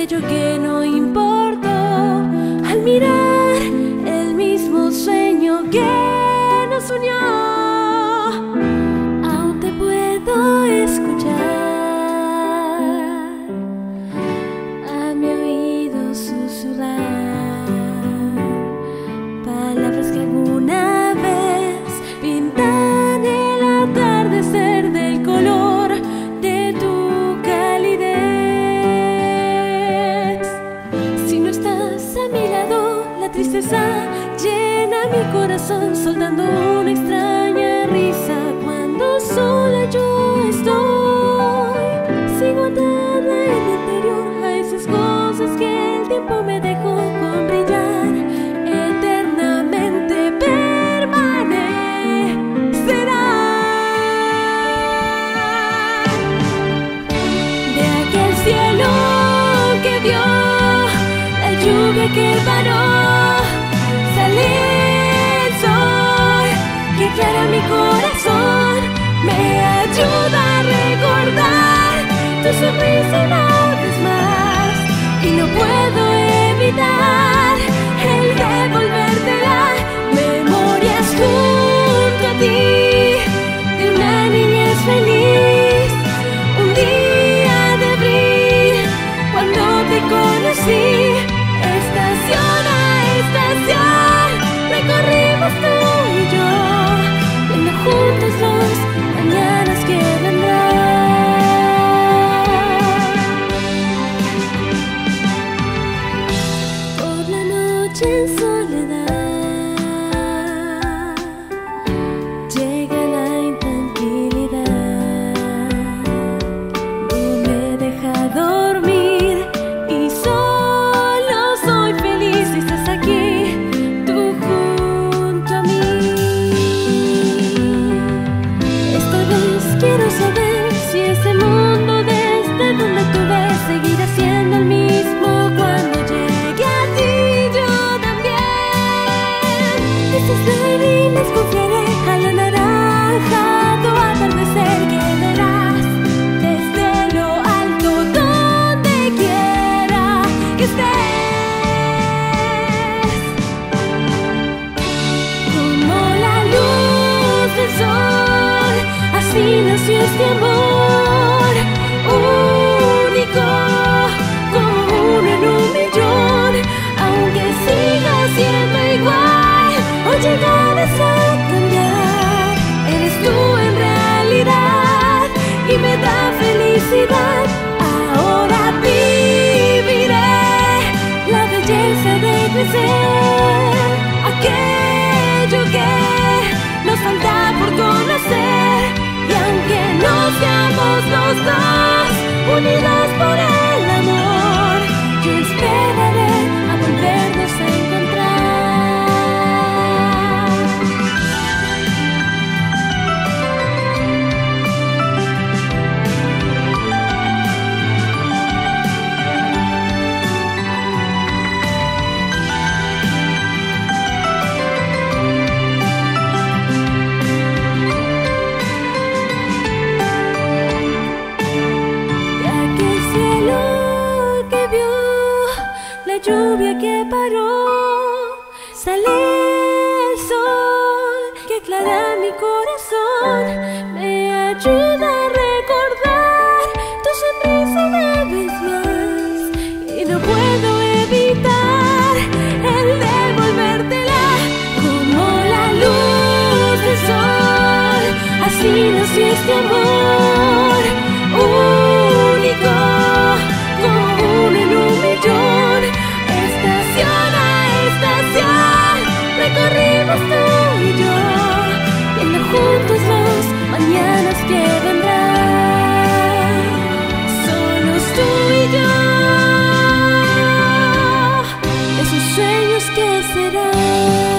aquello que no importó, al mirar el mismo sueño que nos unió. Aún te puedo escuchar, a mi oído susurrar palabras que alguna vez pintan el atardecer del color de tu calidez. Si no estás a mi lado, la tristeza llena mi corazón, soltando una extraña risa. Cuando sola yo estoy, sigo atada en mi interior a esas cosas que el tiempo me dejó con brillar. Eternamente permanecerá. De aquel cielo que vio la lluvia que paró, sale el sol que aclara mi corazón, me ayuda a recordar tu sonrisa una vez más, y no puedo evitar el devolvértela. Memorias junto a ti de una niñez feliz, un día de abril cuando te conocí. Estación a estación recorrimos tú y yo, viendo juntos los mañanas que vendrán. Por la noche en soledad llega la intranquilidad, no me deja dormir y solo soy feliz si estás aquí, tú junto a mí. Esta vez quiero saber si ese mundo desde donde tú ves seguirá siendo el mismo cuando llegue a ti. Yo también, esas lágrimas confiaré a la naranja, tu atardecer que verás desde lo alto donde quiera que estés. Como la luz del sol, así nació este amor único, como uno en un millón. Aunque siga siendo igual o llegarás a cambiar, eres tú en realidad y me da felicidad. Ahora viviré la belleza de crecer, aquello que nos falta por conocer. Y aunque no seamos los dos unidos por el amor, yo esperaré a volvernos a encontrar. De aquel cielo que vio la lluvia que paró, sale el sol que aclara mi corazón, me ayuda a recordar tu sonrisa una vez más, y no puedo evitar el devolvértela. Como la luz del sol, así nació este amor único, como uno en un millón. Estación a estación recorrimos tú y yo, viendo juntos los mañanas que vendrán. Solos tú y yo, esos sueños que serán.